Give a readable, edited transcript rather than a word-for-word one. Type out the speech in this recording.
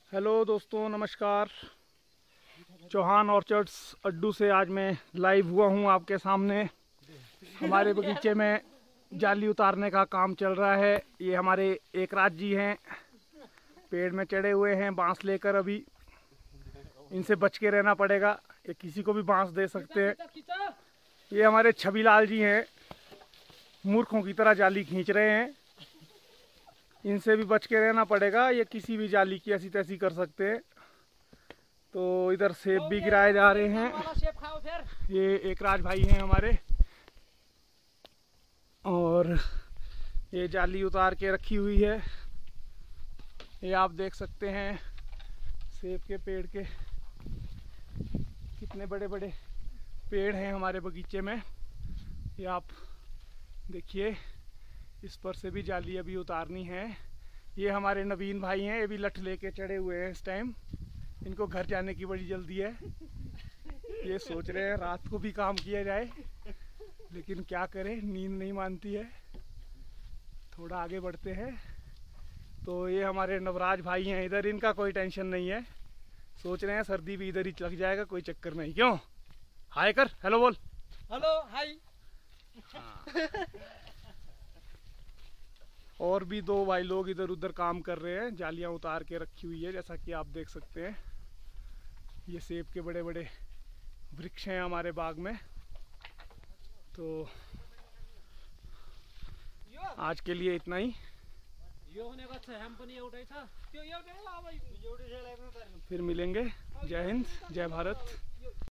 Hello दोस्तों, नमस्कार। Chauhan orchards Addu से आज मैं लाइव हुआ हूँ आपके सामने। हमारे बगीचे में जाली उतारने का काम चल रहा है। ये हमारे एकराज जी हैं, पेड़ में चढ़े हुए हैं बांस लेकर। अभी इनसे बच के रहना पड़ेगा, ये किसी को भी बांस दे सकते हैं। ये हमारे छबीलाल जी हैं, मूर्खों की तरह जाली खींच रहे हैं। इनसे भी बच के रहना पड़ेगा, ये किसी भी जाली की ऐसी तैसी कर सकते हैं। तो इधर सेब भी गिराए जा रहे हैं। ये एकराज भाई हैं हमारे, और ये जाली उतार के रखी हुई है। ये आप देख सकते हैं सेब के पेड़ के कितने बड़े बड़े पेड़ हैं हमारे बगीचे में। ये आप देखिए, इस पर से भी जाली अभी उतारनी है। ये हमारे नवीन भाई हैं, ये भी लठ लेके चढ़े हुए हैं इस टाइम। इनको घर जाने की बड़ी जल्दी है। ये सोच रहे हैं रात को भी काम किया जाए, लेकिन क्या करें, नींद नहीं मानती है। थोड़ा आगे बढ़ते हैं। तो ये हमारे नवराज भाई हैं इधर, इनका कोई टेंशन नहीं है। सोच रहे हैं सर्दी भी इधर ही लग जाएगा, कोई चक्कर नहीं। क्यों, हाय कर, हेलो बोल। Hello hi. और भी दो भाई लोग इधर उधर काम कर रहे हैं, जालियां उतार के रखी हुई है जैसा कि आप देख सकते हैं। ये सेब के बड़े बड़े वृक्ष हैं हमारे बाग में। तो आज के लिए इतना ही। फिर मिलेंगे। जय हिंद, जय भारत।